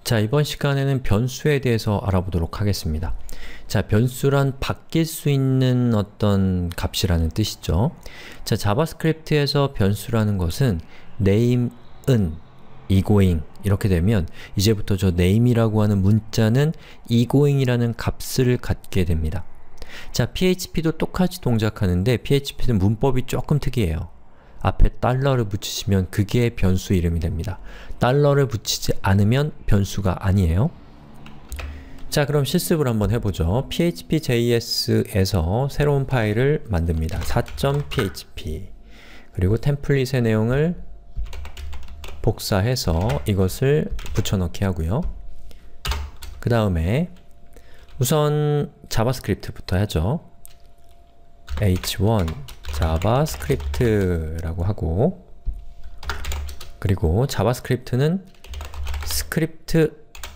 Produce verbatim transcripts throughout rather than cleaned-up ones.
자, 이번 시간에는 변수에 대해서 알아보도록 하겠습니다. 자, 변수란 바뀔 수 있는 어떤 값이라는 뜻이죠. 자, 자바스크립트에서 변수라는 것은 name은 egoing 이렇게 되면 이제부터 저 name이라고 하는 문자는 egoing이라는 값을 갖게 됩니다. 자, 피에이치피도 똑같이 동작하는데 피에이치피는 문법이 조금 특이해요. 앞에 달러를 붙이시면 그게 변수 이름이 됩니다. 달러를 붙이지 않으면 변수가 아니에요. 자, 그럼 실습을 한번 해보죠. 피에이치피 제이에스에서 새로운 파일을 만듭니다. 사.php 그리고 템플릿의 내용을 복사해서 이것을 붙여넣기 하고요. 그 다음에 우선 자바스크립트부터 하죠. 에이치 원 자바스크립트라고 하고, 그리고 자바스크립트는 스크립트로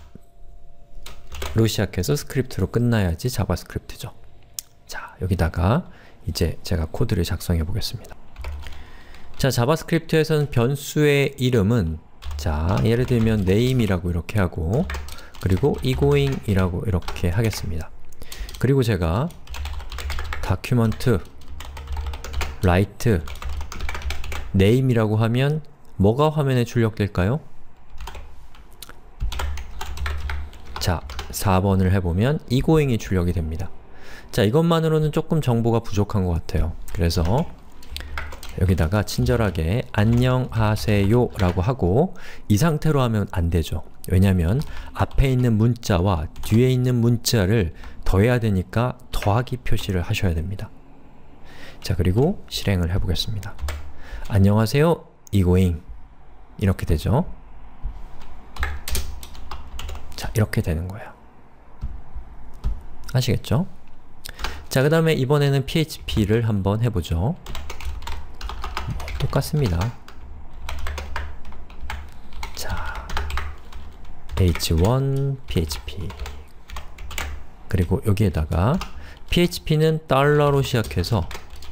시작해서 스크립트로 끝나야지 자바스크립트죠. 자, 여기다가 이제 제가 코드를 작성해 보겠습니다. 자, 자바스크립트에서는 변수의 이름은 자, 예를 들면 name이라고 이렇게 하고, 그리고 egoing이라고 이렇게 하겠습니다. 그리고 제가 document write name이라고 하면 뭐가 화면에 출력될까요? 자, 사 번을 해보면 egoing이 출력이 됩니다. 자, 이것만으로는 조금 정보가 부족한 것 같아요. 그래서 여기다가 친절하게 안녕하세요 라고 하고, 이 상태로 하면 안 되죠. 왜냐면 앞에 있는 문자와 뒤에 있는 문자를 더해야 되니까 더하기 표시를 하셔야 됩니다. 자, 그리고 실행을 해보겠습니다. 안녕하세요, egoing 이렇게 되죠. 자, 이렇게 되는 거예요. 아시겠죠? 자, 그 다음에 이번에는 피에이치피를 한번 해보죠. 뭐, 똑같습니다. 자, 에이치 원 피에이치피 그리고 여기에다가 피에이치피는 달러로 시작해서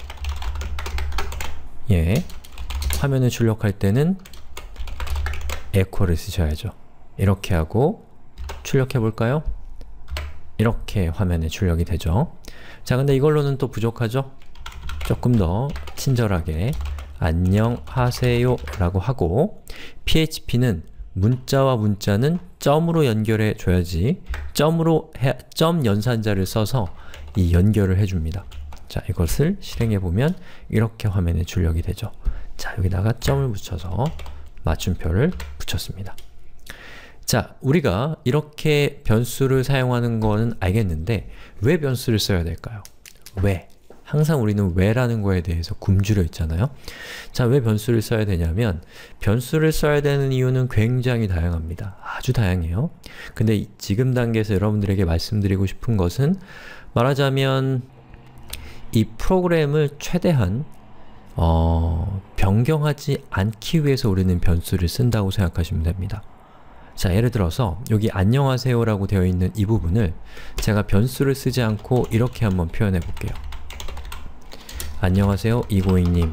예, 화면을 출력할 때는 echo를 쓰셔야죠. 이렇게 하고 출력해 볼까요? 이렇게 화면에 출력이 되죠. 자, 근데 이걸로는 또 부족하죠? 조금 더 친절하게 안녕하세요 라고 하고, 피에이치피는 문자와 문자는 점으로 연결해 줘야지 점으로 해, 점 연산자를 써서 이 연결을 해줍니다. 자, 이것을 실행해보면 이렇게 화면에 출력이 되죠. 자, 여기다가 점을 붙여서 맞춤표를 붙였습니다. 자, 우리가 이렇게 변수를 사용하는 거는 알겠는데 왜 변수를 써야 될까요? 왜? 항상 우리는 왜라는 거에 대해서 굶주려 있잖아요. 자, 왜 변수를 써야 되냐면 변수를 써야 되는 이유는 굉장히 다양합니다. 아주 다양해요. 근데 지금 단계에서 여러분들에게 말씀드리고 싶은 것은, 말하자면 이 프로그램을 최대한 어, 변경하지 않기 위해서 우리는 변수를 쓴다고 생각하시면 됩니다. 자, 예를 들어서 여기 안녕하세요 라고 되어 있는 이 부분을 제가 변수를 쓰지 않고 이렇게 한번 표현해 볼게요. 안녕하세요, egoing님.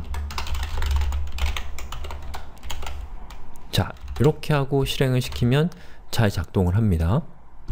자, 이렇게 하고 실행을 시키면 잘 작동을 합니다.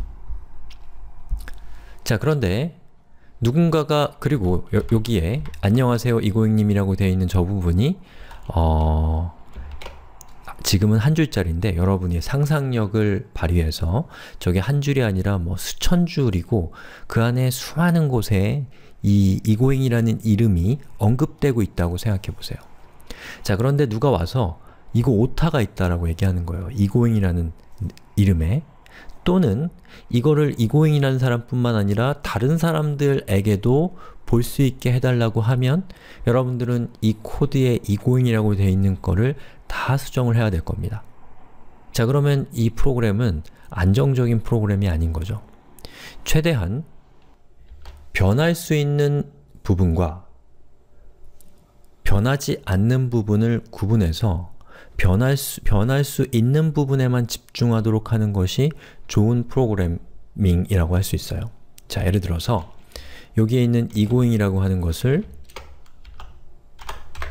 자, 그런데 누군가가, 그리고 여, 여기에 안녕하세요, egoing님이라고 되어 있는 저 부분이 어, 지금은 한 줄짜리인데 여러분이 상상력을 발휘해서 저게 한 줄이 아니라 뭐 수천 줄이고 그 안에 수많은 곳에 이 egoing이라는 이름이 언급되고 있다고 생각해 보세요. 자, 그런데 누가 와서 이거 오타가 있다라고 얘기하는 거예요. egoing이라는 이름에. 또는 이거를 egoing이라는 사람뿐만 아니라 다른 사람들에게도 볼 수 있게 해달라고 하면 여러분들은 이 코드에 egoing이라고 되어 있는 거를 다 수정을 해야 될 겁니다. 자, 그러면 이 프로그램은 안정적인 프로그램이 아닌 거죠. 최대한 변할 수 있는 부분과 변하지 않는 부분을 구분해서 변할 수, 변할 수 있는 부분에만 집중하도록 하는 것이 좋은 프로그래밍이라고 할 수 있어요. 자, 예를 들어서 여기에 있는 egoing이라고 하는 것을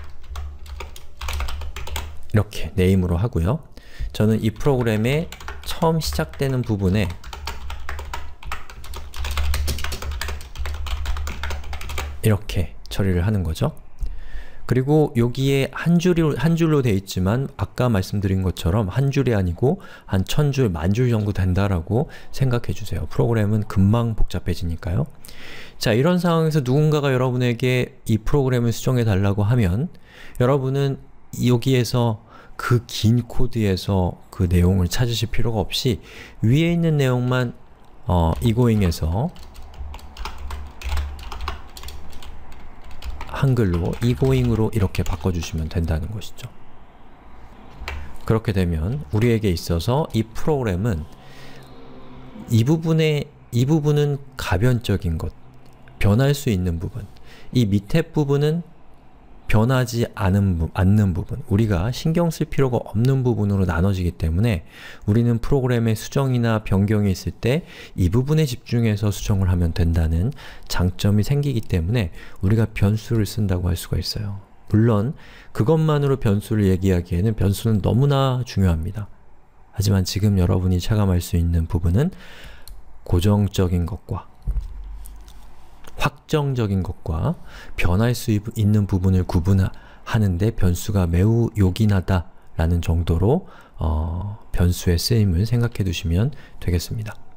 이렇게 name으로 하고요. 저는 이 프로그램의 처음 시작되는 부분에 이렇게 처리를 하는 거죠. 그리고 여기에 한 줄로, 한 줄로 되어 있지만 아까 말씀드린 것처럼 한 줄이 아니고 한 천 줄, 만 줄 정도 된다라고 생각해 주세요. 프로그램은 금방 복잡해지니까요. 자, 이런 상황에서 누군가가 여러분에게 이 프로그램을 수정해 달라고 하면 여러분은 여기에서 그 긴 코드에서 그 내용을 찾으실 필요가 없이 위에 있는 내용만 어, 이고잉에서 한글로 이고잉으로 이렇게 바꿔주시면 된다는 것이죠. 그렇게 되면 우리에게 있어서 이 프로그램은 이 부분에, 이 부분은 가변적인 것, 변할 수 있는 부분, 이 밑에 부분은 변하지 않은, 부, 않는 부분, 우리가 신경 쓸 필요가 없는 부분으로 나눠지기 때문에 우리는 프로그램의 수정이나 변경이 있을 때 이 부분에 집중해서 수정을 하면 된다는 장점이 생기기 때문에 우리가 변수를 쓴다고 할 수가 있어요. 물론 그것만으로 변수를 얘기하기에는 변수는 너무나 중요합니다. 하지만 지금 여러분이 체감할 수 있는 부분은 고정적인 것과 확정적인 것과 변할 수 있는 부분을 구분하는데 변수가 매우 요긴하다 라는 정도로 어, 변수의 쓰임을 생각해 두시면 되겠습니다.